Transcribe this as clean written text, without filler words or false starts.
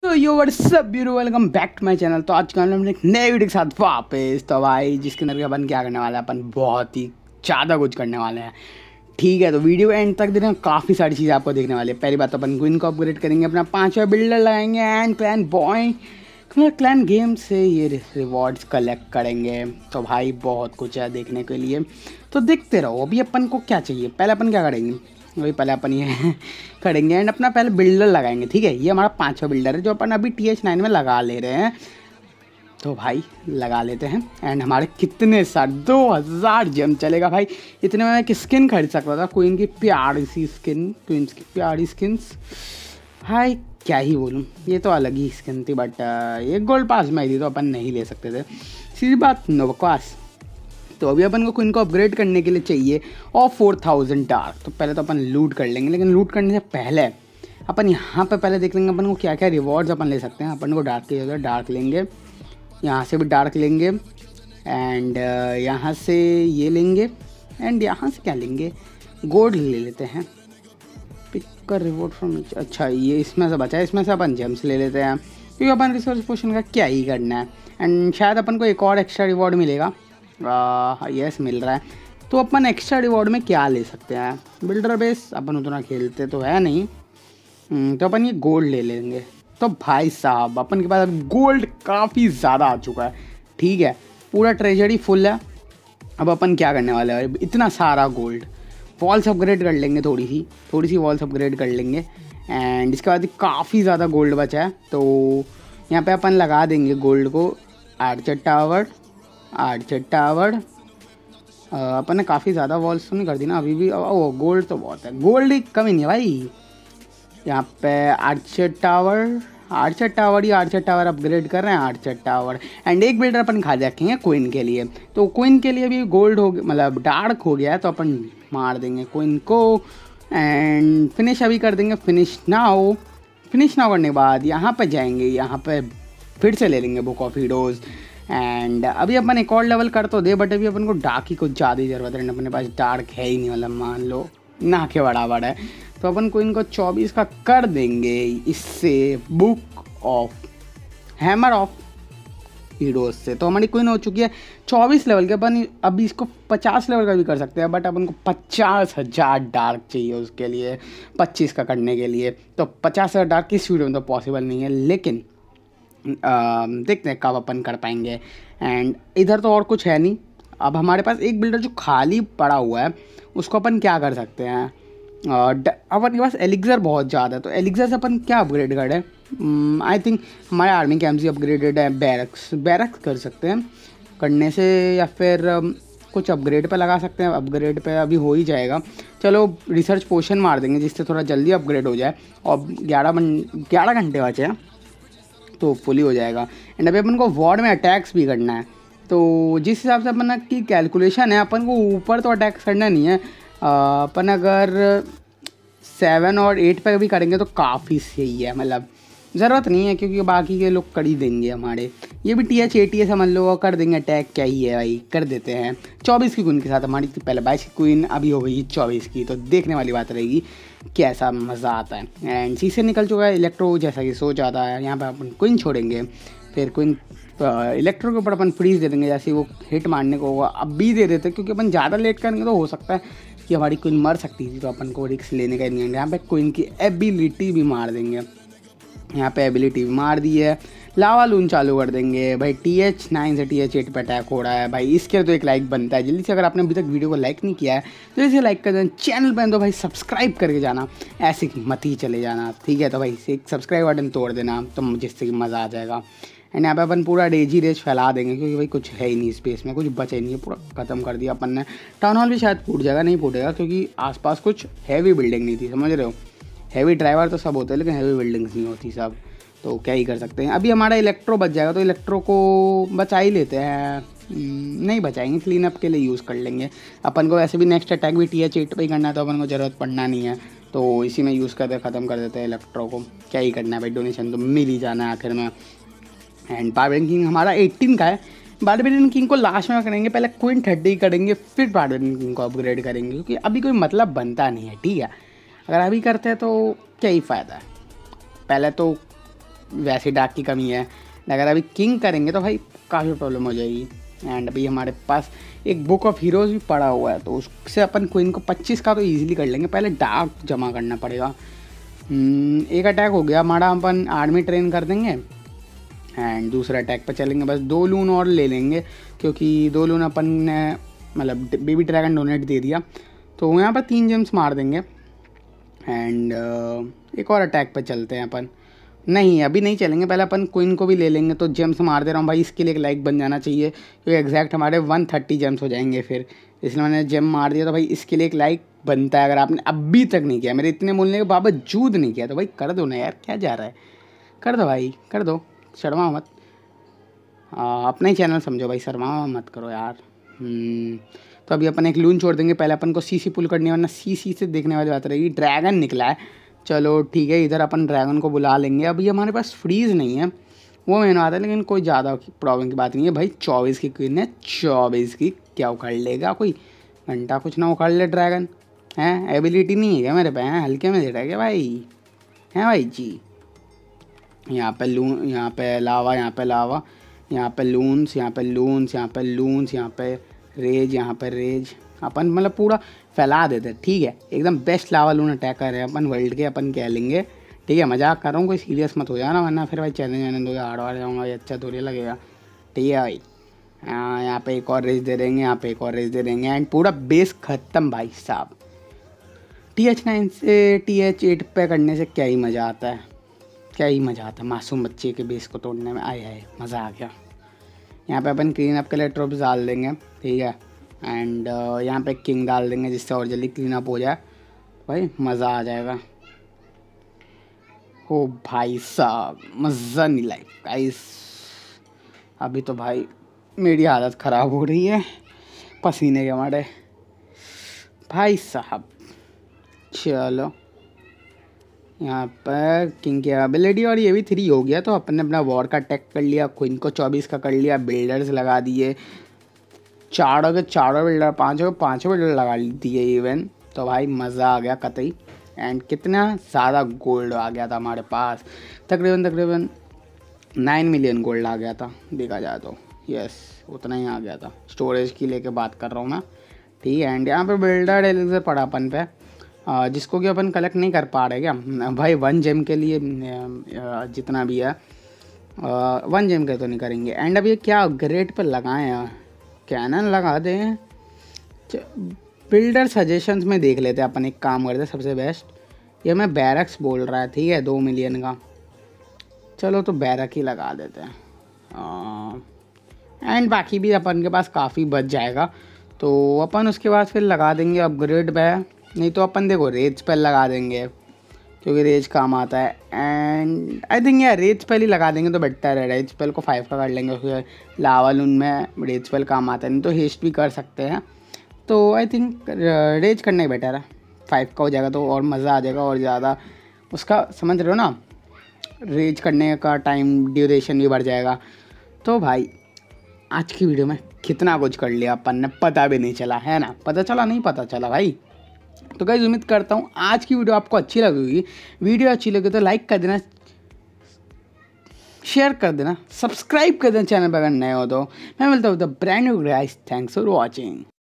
तो yo what's up bro, welcome back to my channel. तो आज का हम एक नए वीडियो के साथ वापस। तो भाई जिसके अंदर अपन क्या करने वाले हैं, अपन बहुत ही ज़्यादा कुछ करने वाले हैं। ठीक है, तो वीडियो एंड तक देखें, काफ़ी सारी चीज़ें आपको देखने वाली है। पहली बात तो अपन क्वीन को अपग्रेड करेंगे, अपना 5वां बिल्डर लगाएंगे and clan boy clan game से ये रिवॉर्ड्स कलेक्ट करेंगे। तो भाई बहुत कुछ है देखने के लिए, तो देखते रहो। अभी अपन को क्या चाहिए, पहले अपन क्या करेंगे, वही पहले अपन ये करेंगे एंड अपना पहले बिल्डर लगाएंगे। ठीक है, ये हमारा 5वां बिल्डर है जो अपन अभी TH9 में लगा ले रहे हैं। तो भाई लगा लेते हैं एंड हमारे कितने सारे 2000 जेम चलेगा भाई। इतने में मैं एक स्किन खरीद सकता था, क्वीन की प्यारी सी स्किन, क्वींस की प्यारी स्किन्स। भाई क्या ही बोलूँ, ये तो अलग ही स्किन थी, बट ये गोल्ड पास में आई थी तो अपन नहीं ले सकते थे, सीधी बात, नो बकवास। तो अभी अपन को क्वीन को अपग्रेड करने के लिए चाहिए और 4000 डार्क। तो पहले तो अपन लूट कर लेंगे, लेकिन लूट करने से पहले अपन यहाँ पे पहले देख लेंगे अपन को क्या क्या रिवॉर्ड्स अपन ले सकते हैं। अपन को डार्क की जगह डार्क लेंगे, यहाँ से भी डार्क लेंगे एंड यहाँ से ये लेंगे एंड यहाँ से क्या लेंगे, गोल्ड ले लेते हैं। पिक कर रिवॉर्ड फ्रॉम, अच्छा ये इसमें से बचा है, इसमें से अपन जेम्स ले लेते हैं क्योंकि अपन रिसोर्स पोशन का क्या ही करना है। एंड शायद अपन को एक और एक्स्ट्रा रिवॉर्ड मिलेगा, यस मिल रहा है। तो अपन एक्स्ट्रा रिवॉर्ड में क्या ले सकते हैं, बिल्डर बेस अपन उतना खेलते तो है नहीं, तो अपन ये गोल्ड ले लेंगे। तो भाई साहब अपन के पास अब गोल्ड काफ़ी ज़्यादा आ चुका है। ठीक है, पूरा ट्रेजरी फुल है। अब अपन क्या करने वाले हैं, इतना सारा गोल्ड, वॉल्स अपग्रेड कर लेंगे, थोड़ी सी वॉल्स अपग्रेड कर लेंगे एंड इसके बाद काफ़ी ज़्यादा गोल्ड बचा है। तो यहाँ पे अपन लगा देंगे गोल्ड को, आर्चर टावर। अपन ने काफ़ी ज़्यादा वॉल्स तो नहीं कर दी ना अभी भी, ओ गोल्ड तो बहुत है, गोल्ड की कमी नहीं है भाई। यहाँ पे आर्चर टावर अपग्रेड कर रहे हैं, आर्चर टावर एंड एक बिल्डर अपन खा रखेंगे क्वीन के लिए। तो क्वीन के लिए भी गोल्ड हो गया, मतलब डार्क हो गया है, तो अपन मार देंगे क्वीन को एंड फिनिश अभी कर देंगे। फिनिश नाउ करने के बाद यहाँ पे जाएंगे, यहाँ पे फिर से ले लेंगे बुक ऑफ हीरोज़ एंड अभी अपन एक और लेवल कर तो दे, बट अभी अपन को डार्क की कुछ ज़्यादा ही ज़रूरत है। अपने पास डार्क है ही नहीं, मतलब मान लो ना के बराबर है। तो अपन को इनको 24 का कर देंगे, इससे book of hammer of heroes से। तो हमारी क्वीन हो चुकी है 24 लेवल के। अपन अभी इसको 50 लेवल का भी कर सकते हैं, बट अपन को 50,000 डार्क चाहिए उसके लिए, 25 का करने के लिए। तो 50,000 डार्क किस वीडियो में तो पॉसिबल नहीं है, लेकिन देखते हैं कब अपन कर पाएंगे। एंड इधर तो और कुछ है नहीं। अब हमारे पास एक बिल्डर जो खाली पड़ा हुआ है, उसको अपन क्या कर सकते हैं, अपन के पास एलिक्सर बहुत ज़्यादा है, तो एलिक्सर से अपन क्या अपग्रेड करें। आई थिंक हमारे आर्मी कैंप से अपग्रेडेड है, बैरक्स कर सकते हैं करने से, या फिर कुछ अपग्रेड पे लगा सकते हैं। अपग्रेड पे अभी हो ही जाएगा, चलो रिसर्च पोशन मार देंगे जिससे थोड़ा जल्दी अपग्रेड हो जाए। और 11 घंटे बचे हैं तो फुली हो जाएगा। एंड अभी अपन को वॉर्ड में अटैक्स भी करना है, तो जिस हिसाब से अपन की कैलकुलेशन है, अपन को ऊपर तो अटैक्स करना नहीं है। अपन अगर 7 और 8 पे भी करेंगे तो काफ़ी सही है, मतलब ज़रूरत नहीं है क्योंकि बाकी के लोग कर ही देंगे हमारे। ये भी TH80 समझ लो, कर देंगे अटैक, क्या ही है भाई, कर देते हैं। 24 की क्वीन के साथ हमारी थी पहले 22 की क्वीन, अभी हो गई 24 की। तो देखने वाली बात रहेगी कैसा मज़ा आता है। एंड सी से निकल चुका है इलेक्ट्रो, जैसा कि सोच आता है। यहाँ पर अपन क्वीन छोड़ेंगे, फिर क्वीन इलेक्ट्रो के ऊपर अपन फ्रीज दे देंगे, जैसे वो हिट मारने को होगा अब भी दे देते, क्योंकि अपन ज़्यादा लेट करेंगे तो हो सकता है कि हमारी क्वीन मर सकती थी, तो अपन को रिस्क लेने का नहीं है। यहाँ पे क्वीन की एबिलिटी भी मार देंगे, यहाँ पे एबिलिटी भी मार दी है। लावा लून चालू कर देंगे भाई। TH9 से TH8 पे अटैक हो रहा है भाई, इसके तो एक लाइक बनता है जल्दी से। अगर आपने अभी तक वीडियो को लाइक नहीं किया है तो इसे लाइक कर देना, चैनल पर तो भाई सब्सक्राइब करके जाना, ऐसे मत ही चले जाना। ठीक है, तो भाई एक सब्सक्राइब बटन तोड़ देना, तो जिससे कि मज़ा आ जाएगा। एंड यहाँ पे अपन पूरा रेज फैला देंगे, क्योंकि भाई कुछ है ही नहीं स्पेस में, कुछ बचा ही नहीं है, पूरा ख़त्म कर दिया अपन ने। टाउन हॉल भी शायद फूट जाएगा, नहीं फूटेगा क्योंकि आसपास कुछ हैवी बिल्डिंग नहीं थी, समझ रहे हो। हैवी ड्राइवर तो सब होते हैं, लेकिन हैवी बिल्डिंग्स नहीं होती सब, तो क्या ही कर सकते हैं। अभी हमारा इलेक्ट्रो बच जाएगा, तो इलेक्ट्रो को बचा ही लेते हैं, नहीं बचाएंगे, क्लीन अप के लिए यूज़ कर लेंगे। अपन को वैसे भी नेक्स्ट अटैक भी TH8 पे ही करना है, तो अपन को ज़रूरत पड़ना नहीं है, तो इसी में यूज़ करते ख़त्म कर देते हैं इलेक्ट्रो को। क्या ही करना है भाई, डोनेशन तो मिल ही जाना है आखिर में। एंड बारबेरियन किंग हमारा 18 का है, बारबेरियन किंग को लास्ट में करेंगे, पहले क्वीन 30 करेंगे, फिर बारबेरियन किंग को अपग्रेड करेंगे, क्योंकि अभी कोई मतलब बनता नहीं है। ठीक है, अगर अभी करते हैं तो क्या ही फ़ायदा है। पहले तो वैसे डार्क की कमी है। अगर अभी किंग करेंगे तो भाई काफ़ी प्रॉब्लम हो जाएगी। एंड अभी हमारे पास एक बुक ऑफ हीरोज़ भी पड़ा हुआ है, तो उससे अपन क्वीन को 25 का तो ईजिली कर लेंगे। पहले डार्क जमा करना पड़ेगा। एक अटैक हो गया हमारा, अपन आर्मी ट्रेन कर देंगे एंड दूसरा अटैक पे चलेंगे। बस 2 लून और ले लेंगे, क्योंकि 2 लून अपन ने मतलब बेबी ड्रैगन डोनेट दे दिया, तो यहाँ पर 3 जेम्स मार देंगे। एंड एक और अटैक पे चलते हैं अपन। नहीं, अभी नहीं चलेंगे, पहले अपन क्वीन को भी ले लेंगे। तो जेम्स मार दे रहा हूँ भाई, इसके लिए एक लाइक बन जाना चाहिए, क्योंकि एग्जैक्ट हमारे 130 जेम्स हो जाएंगे फिर, इसलिए मैंने जेम मार दिया। तो भाई इसके लिए एक लाइक बनता है। अगर आपने अभी तक नहीं किया, मेरे इतने बोलने के बावजूद नहीं किया, तो भाई कर दो ना यार, क्या जा रहा है, कर दो भाई, कर दो, शर्मा मत। अपना ही चैनल समझो भाई, शर्मा मत करो यार। तो अभी अपन एक लून छोड़ देंगे। पहले अपन को सीसी पुल करनी है, वरना सीसी से देखने वाली बात रहेगी। ड्रैगन निकला है, चलो ठीक है, इधर अपन ड्रैगन को बुला लेंगे। अभी हमारे पास फ्रीज़ नहीं है, वो मैंने आता है, लेकिन कोई ज़्यादा प्रॉब्लम की बात नहीं है भाई। 24 की क्वीन है, 24 की क्या उखाड़ लेगा कोई, घंटा कुछ ना उखाड़ ले ड्रैगन। हैं, एबिलिटी नहीं है क्या मेरे पे, हैं हल्के में दे रहा है क्या भाई, हैं भाई जी। यहाँ पे लून, यहाँ पे लावा, यहाँ पे लावा, यहाँ पे लून्स, यहाँ पे लून्स, यहाँ पे लून्स, यहाँ पे रेज, यहाँ पे रेज। अपन मतलब पूरा फैला देते, ठीक है, एकदम बेस्ट लावा लून अटैकर है अपन वर्ल्ड के, अपन कह लेंगे। ठीक है, मजाक कर रहा हूँ, कोई सीरियस मत हो जाना, वरना फिर भाई चैलेंज वैलेंज हो गया, हार्ड वार्ड जाऊँगा, ये अच्छा थोड़ी लगेगा। ठीक है भाई, यहाँ पे एक और रेज दे देंगे, यहाँ पे एक और रेज दे देंगे एंड पूरा बेस ख़त्म भाई साहब। TH9 से TH8 पे करने से क्या ही मज़ा आता है, क्या ही मज़ा आता है मासूम बच्चे के बेस को तोड़ने में। आए आए मज़ा आ गया। यहाँ पे अपन क्लीन अप के लिए ट्रॉप्स डाल देंगे, ठीक है, एंड यहाँ पे किंग डाल देंगे, जिससे और जल्दी क्लीन अप हो जाए, भाई मज़ा आ जाएगा। हो भाई साहब, मज़ा नहीं लाइक गाइस। अभी तो भाई मेरी हालत ख़राब हो रही है पसीने के मारे भाई साहब। चलो यहाँ पर किंग की एबिलिटी और ये भी 3 हो गया, तो अपन ने अपना वॉर का अटैक कर लिया, क्वीन को 24 का कर लिया, बिल्डर्स लगा दिए, चारों के चारों बिल्डर, पाँचों के पाँचों बिल्डर लगा दिए इवन। तो भाई मज़ा आ गया कतई। एंड कितना ज़्यादा गोल्ड आ गया था हमारे पास, तकरीबन 9 मिलियन गोल्ड आ गया था देखा जाए तो। यस, उतना ही आ गया था। स्टोरेज की लेके बात कर रहा हूँ मैं, ठीक है। एंड यहाँ पे बिल्डर एलिक्सर पड़ा अपन पे, जिसको कि अपन कलेक्ट नहीं कर पा रहे क्या भाई। 1 जेम के लिए जितना भी है 1 जेम के तो नहीं करेंगे। एंड अब ये क्या ग्रेड पर लगाएं यार, कैनन लगा दें। बिल्डर सजेशंस में देख लेते हैं अपन, एक काम करते हैं सबसे बेस्ट। ये मैं बैरक्स बोल रहा है, ठीक है, 2 मिलियन का, चलो तो बैरक ही लगा देते हैं। एंड बाकी भी अपन के पास काफ़ी बच जाएगा, तो अपन उसके बाद फिर लगा देंगे अपग्रेड पे। नहीं तो अपन देखो रेज स्पेल लगा देंगे, क्योंकि रेज काम आता है। एंड आई थिंक यार रेज स्पेल ही लगा देंगे तो बेटर है। रेज स्पेल को 5 का कर लेंगे, उसके लावा लून में रेज स्पेल काम आता है, नहीं तो हेस्ट भी कर सकते हैं। तो आई थिंक रेज करना ही बेटर है, 5 का हो जाएगा तो और मज़ा आ जाएगा और ज़्यादा उसका, समझ रहे हो ना, रेज करने का टाइम ड्यूरेशन भी बढ़ जाएगा। तो भाई आज की वीडियो में कितना कुछ कर लिया अपन ने, पता भी नहीं चला, है ना, पता चला नहीं पता चला भाई। तो गाइस उम्मीद करता हूँ आज की वीडियो आपको अच्छी लगी होगी। वीडियो अच्छी लगी तो लाइक कर देना, शेयर कर देना, सब्सक्राइब कर देना चैनल पर अगर नए हो तो। मैं मिलता हूँ the brand new guys, thanks for watching.